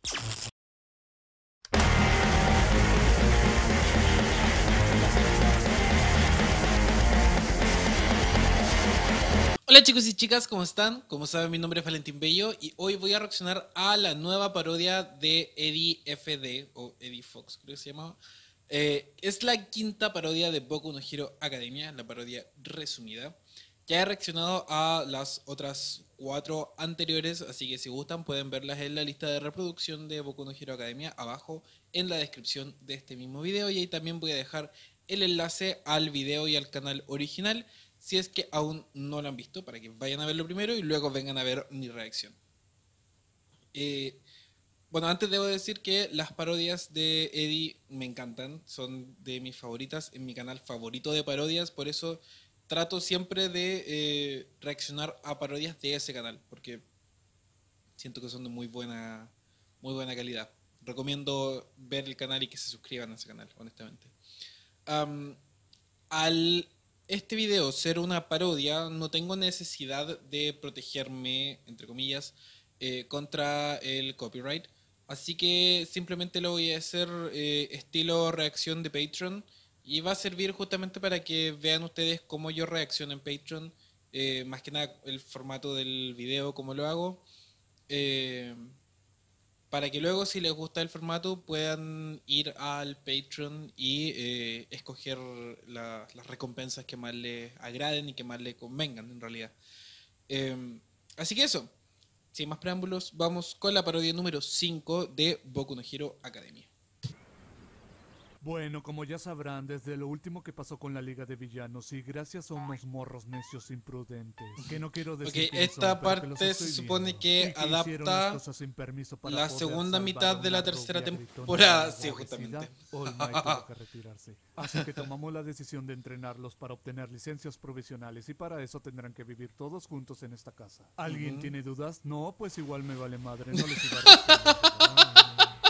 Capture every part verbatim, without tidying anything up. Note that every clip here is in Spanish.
Hola chicos y chicas, ¿cómo están? Como saben, mi nombre es Valentín Bello y hoy voy a reaccionar a la nueva parodia de Eddie F D, o Eddie Fox creo que se llamaba. Eh, es la quinta parodia de Boku no Hero Academia, la parodia resumida. Ya he reaccionado a las otras cuatro anteriores, así que si gustan pueden verlas en la lista de reproducción de Boku no Hero Academia abajo en la descripción de este mismo video, y ahí también voy a dejar el enlace al video y al canal original si es que aún no lo han visto, para que vayan a verlo primero y luego vengan a ver mi reacción. Eh, bueno, antes debo decir que las parodias de Eddie me encantan, son de mis favoritas, en mi canal favorito de parodias, por eso trato siempre de eh, reaccionar a parodias de ese canal, porque siento que son de muy buena, muy buena calidad. Recomiendo ver el canal y que se suscriban a ese canal, honestamente. Um, al este video ser una parodia, no tengo necesidad de protegerme, entre comillas, eh, contra el copyright. Así que simplemente lo voy a hacer eh, estilo reacción de Patreon. Y va a servir justamente para que vean ustedes cómo yo reacciono en Patreon. Eh, más que nada el formato del video, cómo lo hago. Eh, para que luego, si les gusta el formato, puedan ir al Patreon y eh, escoger la, las recompensas que más les agraden y que más les convengan, en realidad. Eh, así que eso, sin más preámbulos, vamos con la parodia número cinco de Boku no Hero Academia. Bueno, como ya sabrán, desde lo último que pasó con la Liga de Villanos y gracias a unos morros necios imprudentes, que no quiero decir Ok, quién esta son, pero que los parte estoy se supone viendo, que y que hicieron las adapta cosas sin permiso para la poder segunda salvar mitad a de la una tercera rubia gritona temporada, de sí, obesidad. justamente. All Might tuvo que retirarse. Así que tomamos la decisión de entrenarlos para obtener licencias provisionales y para eso tendrán que vivir todos juntos en esta casa. ¿Alguien Ujú. tiene dudas? No, pues igual me vale madre, no les iba a responder.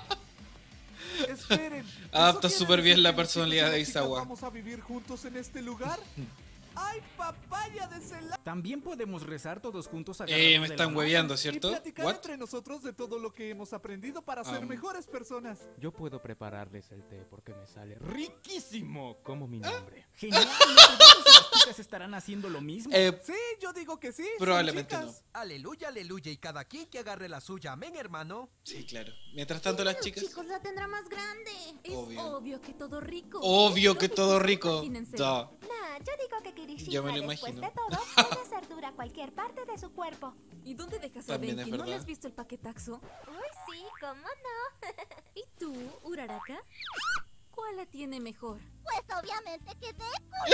Esperen. Adapta súper bien la personalidad de Isawa. ¿Vamos a vivir juntos en este lugar? ¡Ay, papaya de celada! También podemos rezar todos juntos a Eh, me están hueveando, ¿cierto? Y platicar What? entre nosotros de todo lo que hemos aprendido para ser Um. mejores personas. Yo puedo prepararles el té porque me sale riquísimo como mi ¿Ah? nombre. Genial, ¿me pregunto si las chicas estarán haciendo lo mismo? Eh, Sí, yo digo que sí. son Probablemente chicas. Aleluya, aleluya, y cada quien que agarre la suya, amén, hermano. sí, claro. Mientras tanto, las chicas. Chicos, la tendrá más grande. Es Obvio. obvio, que todo rico. Obvio Es que lógico, todo rico. imagínense. Da. Nah, yo digo que Kirishima, Yo me lo después imagino. de todo, puede ser dura cualquier parte de su cuerpo. ¿Y dónde dejas a También Denki? es ¿No le verdad. has visto el paquetaxo? Uy, sí, ¿cómo no? ¿Y tú, Uraraka? ¿Cuál la tiene mejor? Pues obviamente que Deku.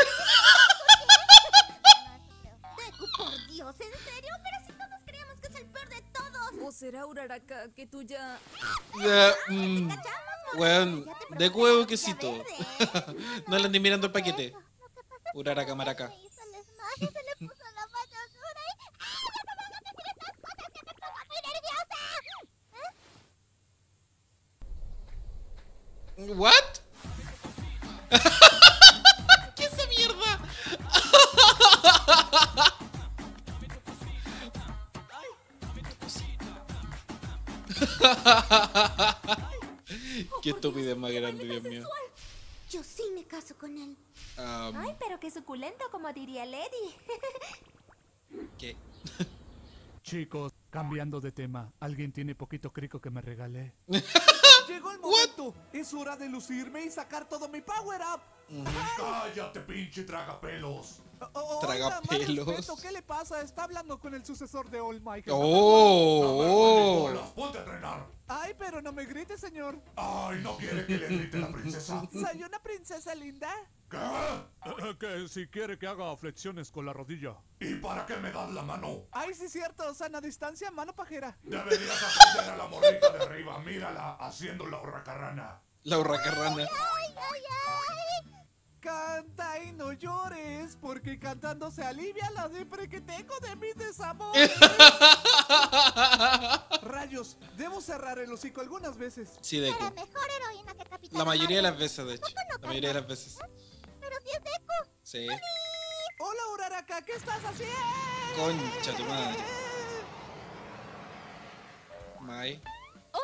Deku, por Dios, ¿en serio? Pero si todos creíamos que es el peor de todos. ¿O será Uraraka que tú ya...? Eh, mm, weón, de huevo quesito. No le andé mirando el paquete. Uraraka maraca. Se hizo el esmalte, se le puso la mano dura y... ¡Ay, no me van a decir estas cosas que me pongo muy nerviosa! What? ¿Qué es esa mierda? Qué estupidez más grande, Dios mío. Yo sí me caso con él. Um, Ay, pero qué suculento, como diría Lady. ¿Qué? Chicos, cambiando de tema, ¿alguien tiene poquito crico que me regale? Llegó el momento. Es hora de lucirme y sacar todo mi power up. ¡Cállate, pinche tragapelos! Oh, oh, Tragapelos. oiga, más respeto, ¿qué le pasa? Está hablando con el sucesor de All Might. Oh, ¡Bolas, ponte a entrenar! Ay, pero no me grite, señor. ¡Ay, no quiere que le grite la princesa! ¿Soy una princesa linda? ¿Qué? que si quiere que haga flexiones con la rodilla. ¿Y para qué me das la mano? Ay, sí, cierto. Sana distancia, mano pajera. Deberías aprender a la morrita de arriba. Mírala, haciendo la hurracarrana. la hurracarrana. ¡Ay, ay, ay! Canta y no llores, porque cantando se alivia la depre que tengo de mis desamores. Rayos, debo cerrar el hocico algunas veces. Sí, Era Deku. mejor heroína que Capitana La mayoría de las Marvel. veces, de hecho. La mayoría de las veces. Pero si es Deku. Sí. Hola, Uraraka, ¿qué estás haciendo? Concha tu madre. Mai. Hola, mi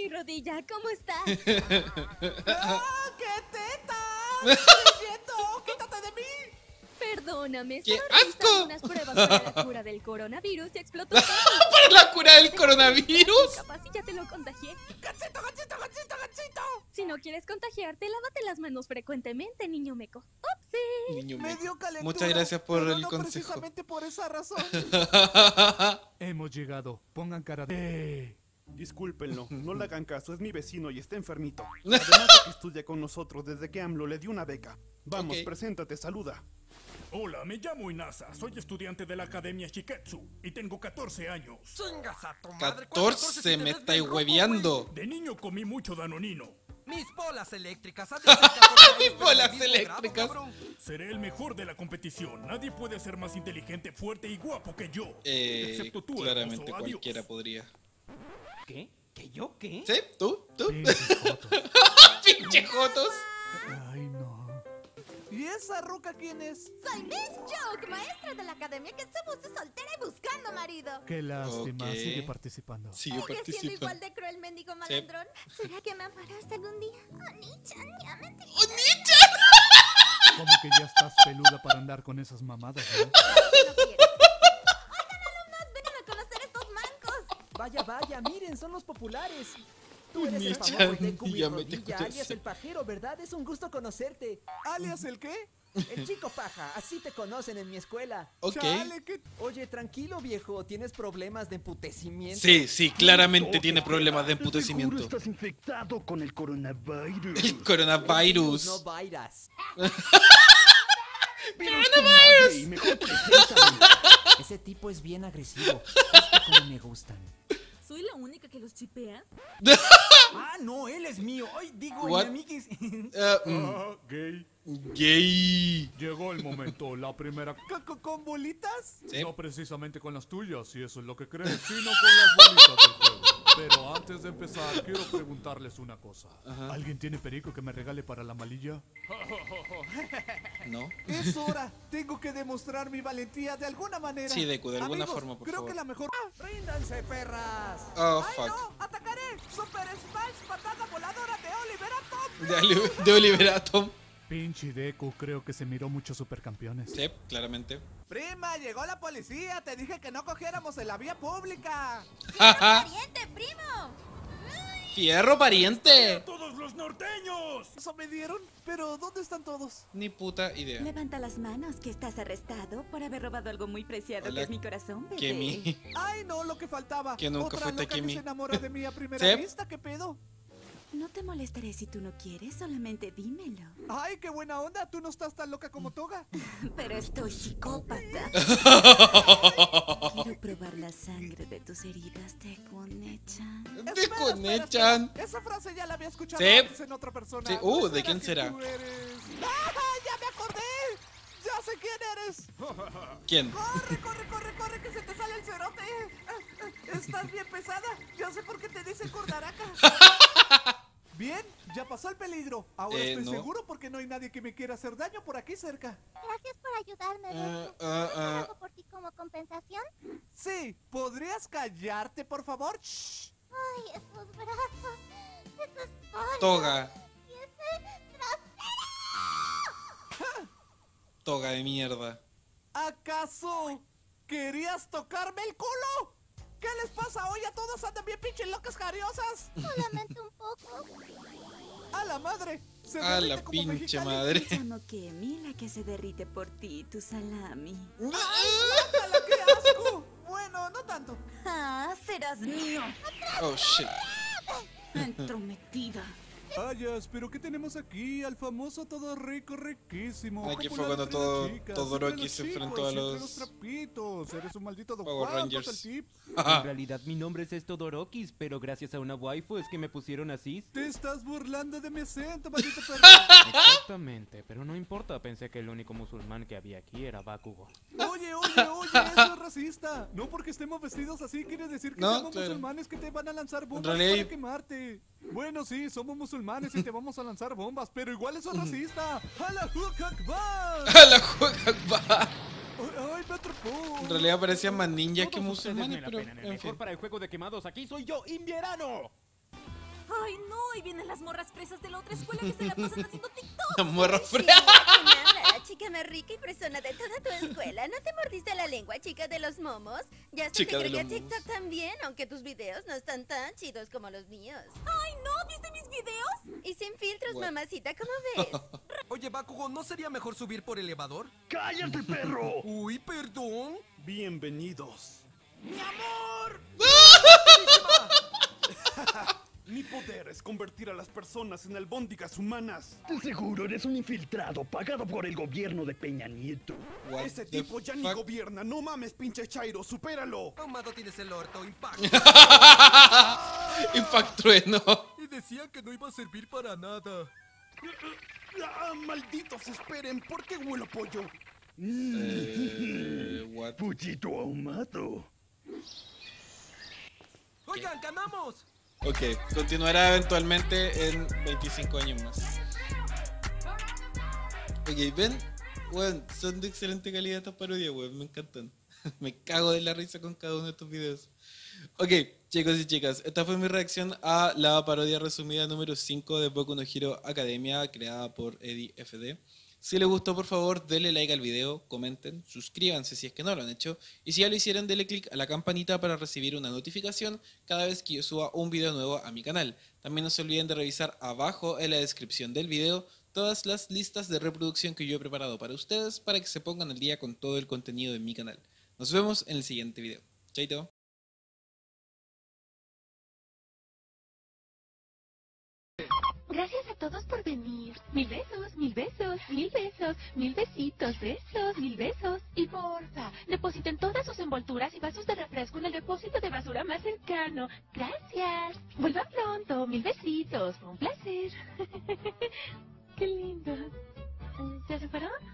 mi rodilla, ¿cómo estás? ¡Ah, qué teta! ¡Estoy viendo! ¡Quítate de mí! Perdóname, ¡Qué estaba realizando asco! unas pruebas para la cura del coronavirus y explotó todo. ¿Para la cura del coronavirus? Capaz si ya te lo contagié. ¡Gancito, gancito, gancito, gancito! Si no quieres contagiarte, lávate las manos frecuentemente, niño meco. ¡Upsi! Niño Me meco. dio calentura. Muchas gracias por pero el no consejo. precisamente por esa razón. Hemos llegado. Pongan cara de... Discúlpenlo, no le hagan caso, es mi vecino y está enfermito. Además de que estudia con nosotros desde que AMLO le dio una beca. Vamos, Ok. preséntate, saluda. Hola, me llamo Inasa, soy estudiante de la Academia Shiketsu y tengo catorce años. ¡Chingas a tu madre! ¿Cuál catorce, si te me ves estáis bien rojo, hueveando. De niño comí mucho danonino. güey? Mis bolas eléctricas. han de ser catorce años, Mis pero bolas del mismo grado, eléctricas. cabrón. Seré el mejor de la competición. Nadie puede ser más inteligente, fuerte y guapo que yo. Eh, Excepto tú, claramente hermoso. Adiós. cualquiera podría. ¿Qué? ¿Que yo qué? ¿Sí? ¿Tú? ¿Tú? Pinches fotos. ¡Pinche jotos! Ay, no. ¿Y esa ruca quién es? Soy Miss Joke, maestra de la academia que se puso soltera y buscando marido. Qué lástima. Ok. Sigue participando. Sigue ¿Sigue siendo igual participando. de cruel, mendigo malandrón? ¿Será que me amarás algún día? Oni-chan, ya me entiendes. ¡Oni-chan! Como que ya estás peluda para andar con esas mamadas, ¿no? No quieres. Oigan, alumnos, vengan a conocer estos mancos. Vaya, vaya, miren, son los populares. Tú eres el Oni-chan, famoso Deku ya me te Rodilla, conocí. alias el pajero, ¿verdad? Es un gusto conocerte. ¿Alias el qué? El chico paja, así te conocen en mi escuela. Ok. Chale, ¿qué? Oye, tranquilo, viejo, ¿tienes problemas de emputecimiento? Sí, sí, claramente tiene problemas de emputecimiento. Estás infectado con el coronavirus. El coronavirus. No vairas. ¡Coronavirus! Mejor preséntame. Ese tipo es bien agresivo, justo como me gustan. ¿Soy la única que los chipea? Ah, no, él es mío. Ay, digo, mi What? amiguis. Ah, mm, Ah, gay. gay. Llegó el momento, la primera... ¿C- c- ¿Con bolitas? Sí. No precisamente con las tuyas, si eso es lo que crees, sino con las bolitas del juego. Pero antes de empezar, quiero preguntarles una cosa. Ajá. ¿Alguien tiene perico que me regale para la malilla? ¿No? Es hora. Tengo que demostrar mi valentía de alguna manera. Sí, Deku, de alguna Amigos, forma, por creo favor. que la mejor... ¡Ríndanse, perras! Oh, ¡Ay, fuck. no! ¡Atacaré! ¡Super Smash! ¡Patada voladora de Oliver Atom! De, Oli- de Oliver Atom. Pinche Deku, creo que se miró muchos supercampeones. Sí, claramente. Prima, llegó la policía. Te dije que no cogiéramos en la vía pública. ¡Pariente, primo! ¡Fierro pariente! ¡Todos los norteños! Eso me dieron. Pero, ¿dónde están todos? Ni puta idea. Levanta las manos, que estás arrestado por haber robado algo muy preciado, Hola, que es mi corazón, bebé. Kemi. Ay, no, lo que faltaba. Que nunca Otra fue loca Takemi. que se enamora de mí a primera Sí. vista. ¿Qué pedo? No te molestaré si tú no quieres, solamente dímelo. Ay, qué buena onda. Tú no estás tan loca como Toga. Pero estoy psicópata. Quiero probar la sangre de tus heridas, Deku-chan. De Conechan. Esa frase ya la había escuchado Sí. antes en otra persona. Sí, uh, ¿No ¿de será quién que será? tú eres? ¡Ah, ya me acordé! ¡Ya sé quién eres! ¿Quién? ¡Corre, corre, corre, corre, que se te sale el cerote! Ah, ah, Estás bien pesada. Ya sé por qué te dicen cordaraca. Bien, ya pasó el peligro. Ahora Eh, estoy no. seguro porque no hay nadie que me quiera hacer daño por aquí cerca. Gracias por ayudarme, Ah, Deku. ah, ¿Puedo hacer ah. algo por ti como compensación? Sí, ¿podrías callarte, por favor? Shh. Ay, esos brazos, esa espalda Toga. y ese trasero. Toga de mierda. ¿Acaso querías tocarme el culo? ¿Qué les pasa hoy? A todos andan bien pinches locas jariosas. Solamente un poco. ¡A la madre! Se A derrite la como pinche mexicali. madre. Me llamo Kemi, la que se derrite por ti, tu salami. ¡Guácala, qué asco! Bueno, no tanto. Ah, serás mío. Oh, shit. Entrometida. Ayas, pero ¿qué tenemos aquí? Al famoso todo rico, riquísimo. Aquí fue popular cuando entre todo- las chicas, Todoroki entre los se chicos, enfrentó a entre los- los trapitos. Eres un maldito Power Juan, Rangers. pasa el tip. En realidad mi nombre es esto Dorokis, pero gracias a una waifu es que me pusieron así. Te estás burlando de mi acento, maldito perro. Exactamente, pero no importa, pensé que el único musulmán que había aquí era Bakugo. Oye, oye, oye, eso es racista. No porque estemos vestidos así quiere decir que No, somos claro. musulmanes que te van a lanzar bombas realidad hay- para quemarte. Bueno, sí, somos musulmanes y te vamos a lanzar bombas, pero igual eso es racista. ¡Allahu Akbar! A la juega. ¡Ay, ay, me atrapó! En realidad parecía más ninja que Todos ustedes musulmanes, me la pero pelan, el en mejor fin. para el juego de quemados aquí soy yo, Invierno. Ay, no, y vienen las morras fresas de la otra escuela que se la pasan haciendo TikTok. La morra Sí, frea. ¿quién habla? La chica más rica y fresona de toda tu escuela. ¿No te mordiste la lengua, chica de los momos? Ya se Chica te de agregué a los momos. TikTok también, aunque tus videos no están tan chidos como los míos. Ay, no, ¿viste mis videos? Y sin filtros, What? mamacita, ¿cómo ves? Oye, Bakugo, ¿no sería mejor subir por elevador? ¡Cállate, perro! Uy, perdón. Bienvenidos. ¡Mi amor! Mi poder es convertir a las personas en albóndigas humanas. De seguro eres un infiltrado pagado por el gobierno de Peña Nieto. What Ese the tipo ya ni fuck? gobierna. No mames, pinche Chairo, supéralo. Ahumado tienes el orto, impacto. Impact Trueno. Y decían que no iba a servir para nada. Ah, malditos, esperen, ¿por qué huelo pollo? Eh, what? Puchito ahumado. Oigan, ganamos. Ok, continuará eventualmente en veinticinco años más. Ok, ven, weón, son de excelente calidad estas parodias, weón, me encantan. Me cago de la risa con cada uno de estos videos. Ok, chicos y chicas, esta fue mi reacción a la parodia resumida número cinco de Boku no Hero Academia, creada por Eddie F D. Si les gustó, por favor, denle like al video, comenten, suscríbanse si es que no lo han hecho, y si ya lo hicieron, denle click a la campanita para recibir una notificación cada vez que yo suba un video nuevo a mi canal. También no se olviden de revisar abajo en la descripción del video todas las listas de reproducción que yo he preparado para ustedes para que se pongan al día con todo el contenido de mi canal. Nos vemos en el siguiente video. Chaito. Gracias a todos por venir. Mil besos, mil besos, mil besos, mil besitos, besos, mil besos. Y porfa, depositen todas sus envolturas y vasos de refresco en el depósito de basura más cercano. Gracias. Vuelvan pronto. Mil besitos. Fue un placer. Qué lindo. ¿Ya se fueron?